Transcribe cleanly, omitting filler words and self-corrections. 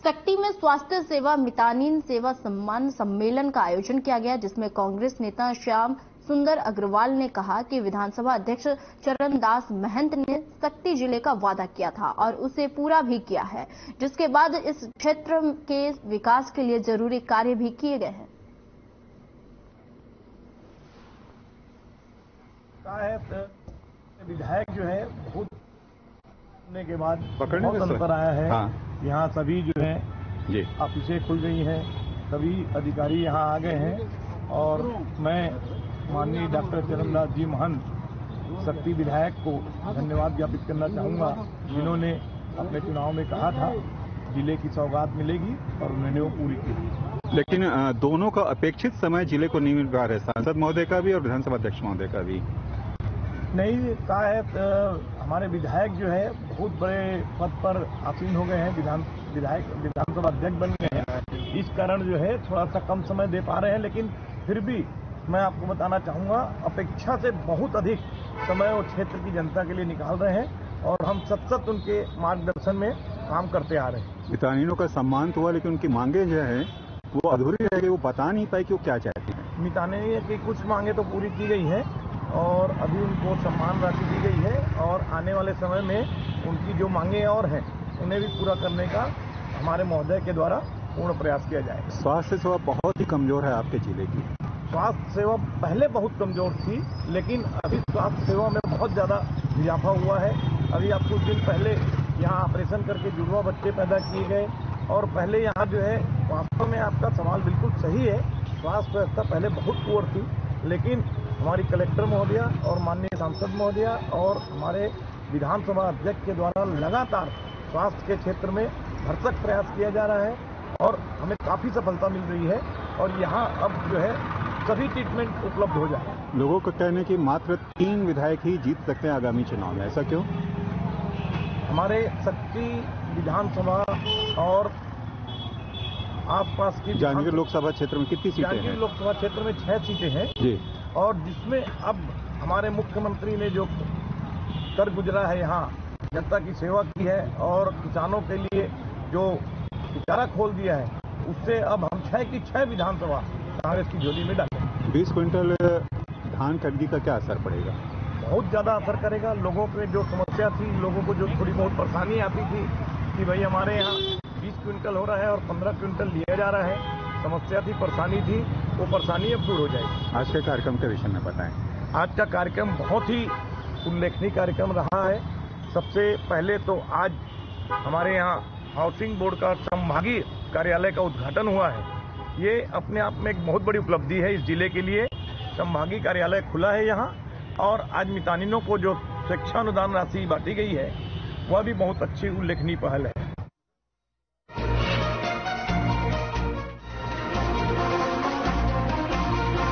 सक्ती में स्वास्थ्य सेवा मितानिन सेवा सम्मान सम्मेलन का आयोजन किया गया, जिसमें कांग्रेस नेता श्याम सुंदर अग्रवाल ने कहा कि विधानसभा अध्यक्ष चरणदास महंत ने सक्ती जिले का वादा किया था और उसे पूरा भी किया है, जिसके बाद इस क्षेत्र के विकास के लिए जरूरी कार्य भी किए गए हैं। विधायक जो है बहुत होने के बाद बहुत अंतर आया है। यहाँ सभी जो है ऑफिसें खुल गई हैं, सभी अधिकारी यहाँ आ गए हैं और मैं माननीय डॉक्टर चरणदास जी महंत सक्ती विधायक को धन्यवाद ज्ञापित करना चाहूंगा, जिन्होंने अपने चुनाव में कहा था जिले की सौगात मिलेगी और उन्होंने वो पूरी की। लेकिन दोनों का अपेक्षित समय जिले को नहीं मिल रहा है, सांसद महोदय का भी और विधानसभा अध्यक्ष महोदय का भी नहीं कहा है। हमारे विधायक जो है बहुत बड़े पद पर आसीन हो गए हैं, विधानसभा अध्यक्ष बन गए हैं, इस कारण जो है थोड़ा सा कम समय दे पा रहे हैं। लेकिन फिर भी मैं आपको बताना चाहूंगा अपेक्षा से बहुत अधिक समय और क्षेत्र की जनता के लिए निकाल रहे हैं और हम सतत उनके मार्गदर्शन में काम करते आ रहे हैं। मितानिनों का सम्मान तो हुआ, लेकिन उनकी मांगे जो है वो अधूरी रह गई, वो बता नहीं पाए कि वो क्या चाहती हैं। मितानिन की कुछ मांगे तो पूरी की गई है और अभी उनको सम्मान राशि दी गई है और आने वाले समय में उनकी जो मांगे और हैं उन्हें भी पूरा करने का हमारे महोदय के द्वारा पूर्ण प्रयास किया जाएगा। स्वास्थ्य सेवा बहुत ही कमजोर है आपके जिले की। स्वास्थ्य सेवा पहले बहुत कमजोर थी, लेकिन अभी स्वास्थ्य सेवा में बहुत ज़्यादा इजाफा हुआ है। अभी आप कुछ दिन पहले यहाँ ऑपरेशन करके जुड़वा बच्चे पैदा किए गए और पहले यहाँ जो है वास्तव में आपका सवाल बिल्कुल सही है, स्वास्थ्य व्यवस्था पहले बहुत पुअर थी, लेकिन हमारी कलेक्टर महोदया और माननीय सांसद महोदया और हमारे विधानसभा अध्यक्ष के द्वारा लगातार स्वास्थ्य के क्षेत्र में भरसक प्रयास किया जा रहा है और हमें काफ़ी सफलता मिल रही है और यहाँ अब जो है सभी ट्रीटमेंट उपलब्ध हो जाए। लोगों का कहने की मात्र 3 विधायक ही जीत सकते हैं आगामी चुनाव में, ऐसा क्यों? हमारे सक्ती विधानसभा और आसपास की जांजगीर लोकसभा क्षेत्र में कितनी सीटें हैं? जांजगीर लोकसभा क्षेत्र में 6 सीटें हैं जी, और जिसमें अब हमारे मुख्यमंत्री ने जो कर गुजरा है, यहाँ जनता की सेवा की है और किसानों के लिए जो चारा खोल दिया है, उससे अब हम 6 की 6 विधानसभा कांग्रेस की झोली में डालेंगे। 20 क्विंटल धान खरीदी का क्या असर पड़ेगा? बहुत ज्यादा असर करेगा। लोगों पे जो समस्या थी, लोगों को जो थोड़ी बहुत परेशानी आती थी कि भाई हमारे यहाँ 20 क्विंटल हो रहा है और 15 क्विंटल लिया जा रहा है, समस्या थी, परेशानी थी, वो परेशानी अब दूर हो जाएगी। आज के कार्यक्रम के विषय में बताएं। आज का कार्यक्रम बहुत ही उल्लेखनीय कार्यक्रम रहा है। सबसे पहले तो आज हमारे यहाँ हाउसिंग बोर्ड का संभागीय कार्यालय का उद्घाटन हुआ है। ये अपने आप में एक बहुत बड़ी उपलब्धि है इस जिले के लिए। संभागीय कार्यालय खुला है यहाँ और आज मितानिनों को जो शिक्षा अनुदान राशि बांटी गई है वह भी बहुत अच्छी उल्लेखनीय पहल है।